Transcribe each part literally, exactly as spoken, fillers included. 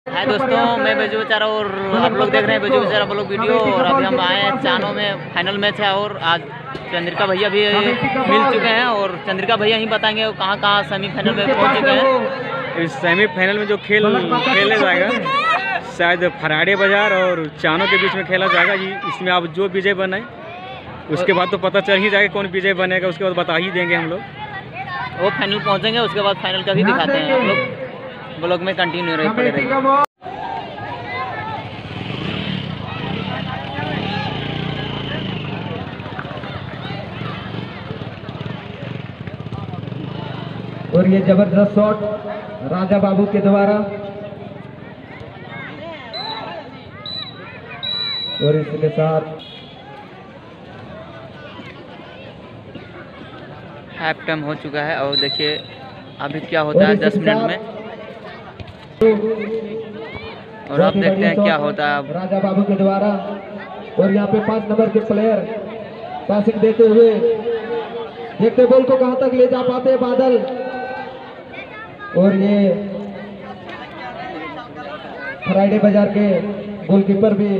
हाय दोस्तों, मैं बेजू बेचारा और आप लोग देख रहे हैं बेजू बेचारा ब्लॉग वीडियो। और अभी हम आए हैं चानों में, फाइनल मैच है और आज चंद्रिका भैया भी मिल चुके हैं और चंद्रिका भैया ही बताएंगे कहाँ कहाँ सेमीफाइनल में पहुँच चुके हैं। इस सेमीफाइनल में जो खेल खेला जाएगा शायद फराड़े बाजार और चानों के बीच में खेला जाएगा। इसमें आप जो विजय बने उसके बाद तो पता चल ही जाएगा कौन विजय बनेगा, उसके बाद बता ही देंगे हम लोग। वो फाइनल पहुँचेंगे उसके बाद फाइनल का भी दिखाते हैं। आप लोग ब्लॉग में कंटिन्यू रहे पड़े रहेंगे। और ये जबरदस्त शॉट राजा बाबू के द्वारा, और इसके साथ हाफ टाइम हो चुका है और देखिए अभी क्या होता है दस मिनट में, और अब देखते हैं क्या होता है राजा बाबू के द्वारा। और यहाँ पे पांच नंबर के प्लेयर पासिंग देते हुए, देखते बॉल को कहां तक ले जा पाते हैं बादल। और ये फ्राइडे बाजार के गोलकीपर भी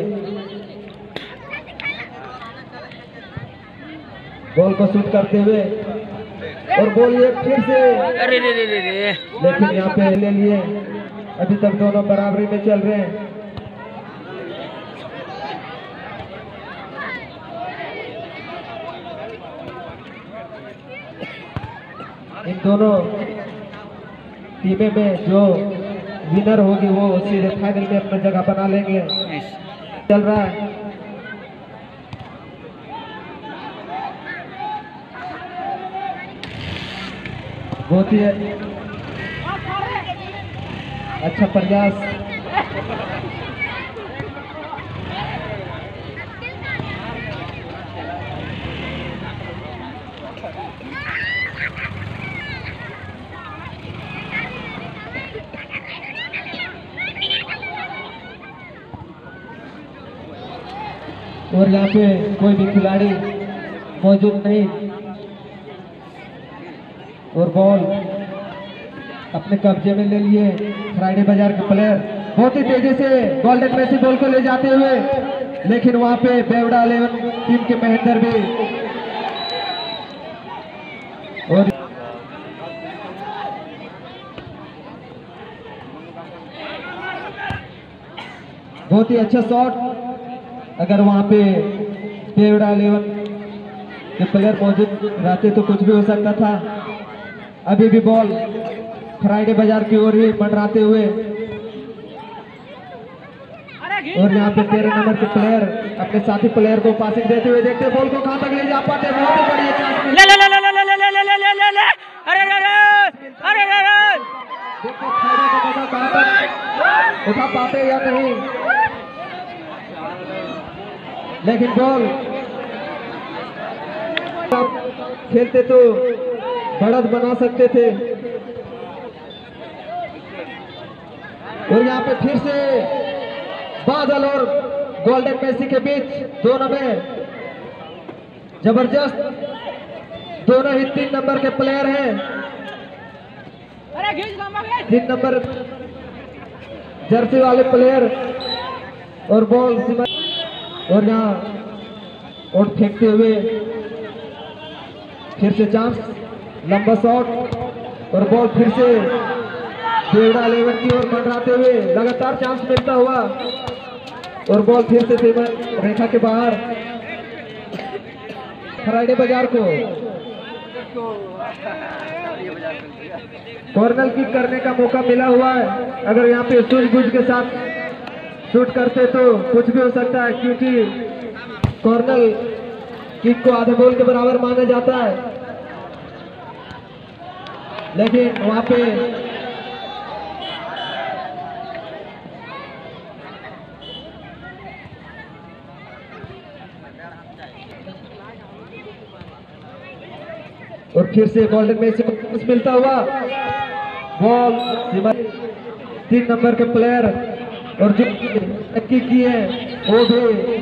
बॉल को शूट करते हुए, और बॉल ये फिर से, अरे रे रे रे रे, लेकिन यहाँ पे ले लिए। अभी तक दोनों बराबरी में चल रहे हैं। इन दोनों टीमें में जो विनर होगी वो सीधे फाइनल में अपना जगह बना लेंगे। चल रहा है बहुत ही अच्छा प्रयास। और यहाँ पे कोई भी खिलाड़ी मौजूद नहीं, और बॉल अपने कब्जे में ले लिए फ्राइडे बाजार के प्लेयर। बहुत ही तेजी से गोल्डन मेसी बॉल को ले जाते हुए, लेकिन वहां पे बेवड़ा इलेवन टीम के महेंद्र भी, और बहुत ही अच्छा शॉट। अगर वहां पे बेवड़ा इलेवन के प्लेयर मौजूद रहते तो कुछ भी हो सकता था। अभी भी बॉल फ्राइडे बाजार की ओर ही मंडराते हुए, और यहाँ पे तेरह नंबर के प्लेयर अपने साथी प्लेयर को पासिंग देते हुए, देखते बॉल को कहां तक ले जा पाते। बहुत ही बढ़िया चांस, ले ले ले ले ले ले ले ले ले ले ले, अरे रे रे, अरे रे रे, देखो फायदा का मौका कहां तक उठा पाते या नहीं, लेकिन बॉल खेलते तो बढ़त बना सकते थे। और यहाँ पे फिर से बादल और गोल्डन मेसी के बीच दोनों में जबरदस्त, दोनों ही तीन नंबर के प्लेयर हैं। तीन नंबर जर्सी वाले प्लेयर, और बॉल और यहाँ और फेंकते हुए फिर से चांस, लंबा शॉट, और बॉल फिर से बेवड़ा इलेवन की ओर मंडराते हुए, लगातार चांस मिलता हुआ, और बॉल फिर से सीमा रेखा के बाहर फ्राइडे बाजार को कॉर्नर किक करने का मौका मिला हुआ है। अगर यहाँ पे सूझबूझ के साथ शूट करते तो कुछ भी हो सकता है, क्योंकि कॉर्नर किक को आधे बॉल के बराबर माना जाता है। लेकिन वहां पे और फिर से गोल्डन मेसी को मिलता हुआ बॉल, तीन नंबर के प्लेयर और जो टक्की की है वो भी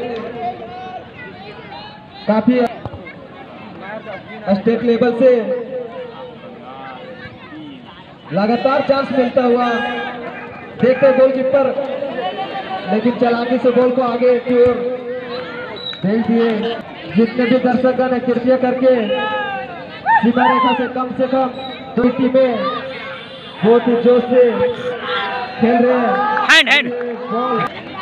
काफी स्टेट लेवल से लगातार चांस मिलता हुआ देखते गोलकीपर, लेकिन चालाकी से बॉल को आगे की ओर भेज दिए। जितने भी दर्शकगण है कृपया करके सीमा रेखा से कम से कम दो टीमें बहुत ही जोश से खेल रहे हैं। हैंड हैंड बॉल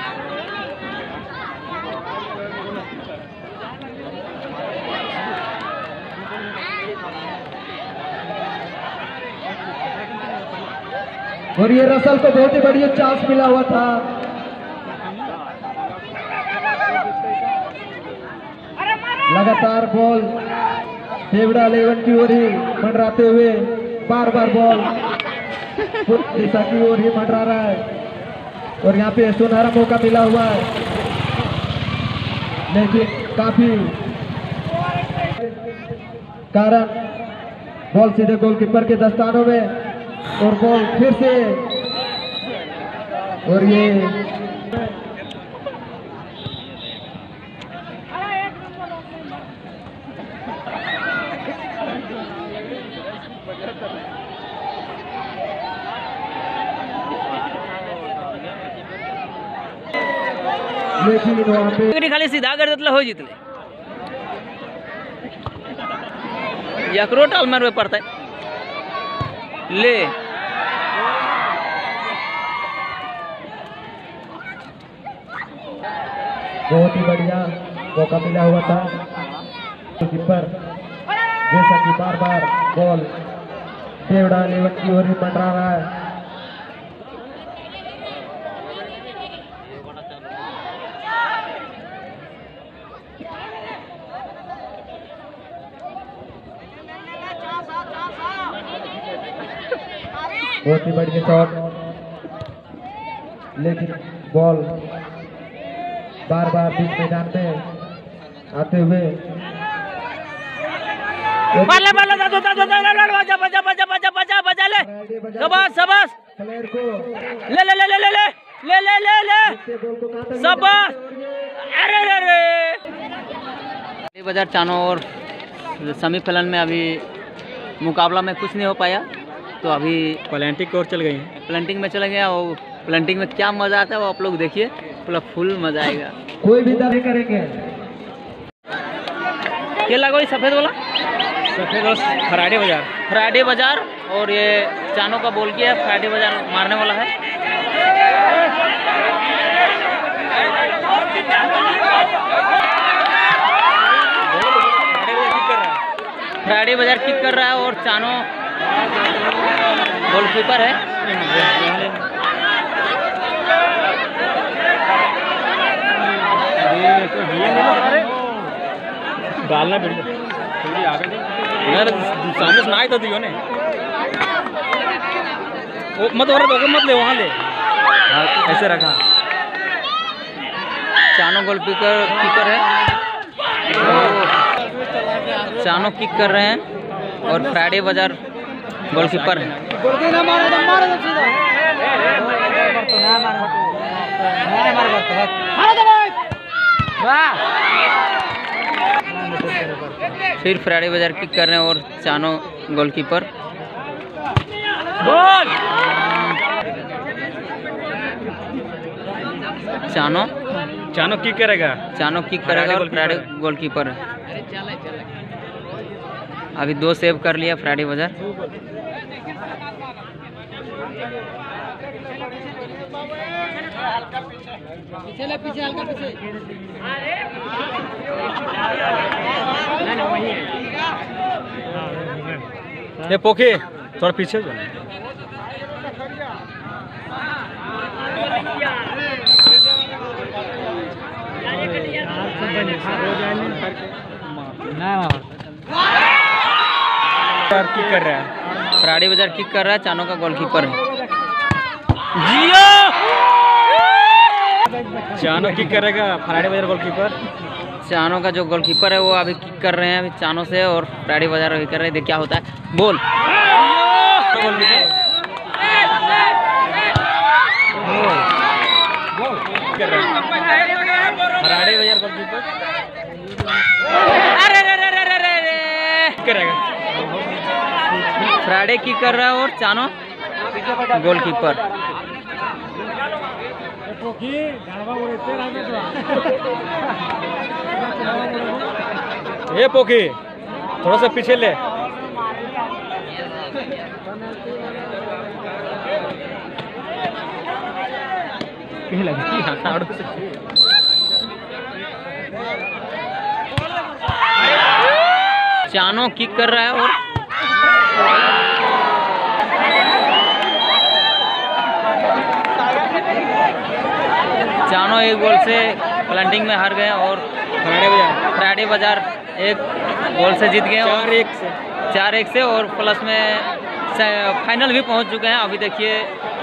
और ये रसल को बहुत ही बढ़िया चांस मिला हुआ था। लगातार बॉल देवड़ा इलेवन की ओर ही मंडराते हुए बार बार बॉल दिशा की ओर ही मंडरा रहा है और यहाँ पे सुनहरा मौका मिला हुआ है, लेकिन काफी कारण बॉल सीधे गोलकीपर के दस्तानों में और बॉल फिर से और ये लेकिन वहाँ पे खाली सीधा कर देतले हो जितले यकरो टाल मारवे पड़ता है ले बहुत ही बढ़िया मौका मिला हुआ था कीपर, जैसा कि बार बार बॉल देवड़ा इलेवन की ओर ही मंडरा रहा है। बहुत ही बढ़िया शॉट, लेकिन बॉल बार बार बीच मैदान में आते हुए बल्ले बल्ले दो दो दो बजा बजा बजा बजा बजा बजा ले शाबाश शाबाश प्लेयर को ले ले ले ले ले ले ले ले ले ले शाबाश अरे अरे अरे बाजार चानो और सेमीफाइनल में अभी मुकाबला में कुछ नहीं हो पाया, तो अभी प्लांटिंग की ओर चल गई हैं। प्लांटिंग में चले गया और प्लांटिंग में क्या मजा आता है वो आप लोग देखिए, पूरा फुल मजा आएगा। कोई भी दावे करेंगे। क्या लगा ये सफेद वाला? सफेद और फ्राइडे बाजार फ्राइडे बाजार और ये चानो का बोल किया फ्राइडे बाजार मारने वाला है। फ्राइडे बाजार किक कर रहा है और चानो गोलकीपर है। डालना थोड़ी आगे यार, सामने से ना आई तो दियो ने वो मत और तो मत ले वहाँ ले, ऐसे रखा। चानो गोलकीपर कीपर है, चानो किक कर रहे हैं और फ्राइडे बाजार गोलकीपर है। फिर फ्राइडे बाजार किक कर रहे हैं और चानो गोलकीपर गोल। चानो चानो किक करेगा, चानो किक करेगा और फ्राइडे गोलकीपर है। अभी दो सेव कर लिया फ्राइडे बाजार। पीछे पीछे हल्का पीछे। ये पोखे थोड़ा पीछे जा। किक कर रहा है फ्राइडे बाजार किक कर रहा है, चानो का गोलकीपर है। जियो चानो किक करेगा, फ्राइडे बाजार गोलकीपर। चानो का जो गोलकीपर है वो अभी किक कर रहे हैं अभी चानो से और फ्राइडे बाजार अभी कर रहे हैं। देख क्या होता है। गोल फ्राइडे बाजार गोलकीपर अरे रे रे रे रे रे करेगा। फ्राइडे किक कर रहा है और चानो गोलकीपर। ये पोखी थोड़ा सा पीछे ले। चानो किक कर रहा है और चानो एक गोल से प्लांटिंग में हार गए और फराड़े बाजार फ्राइडे बाजार एक गोल से जीत गए और चार एक से चार एक से और प्लस में फाइनल भी पहुंच चुके हैं। अभी देखिए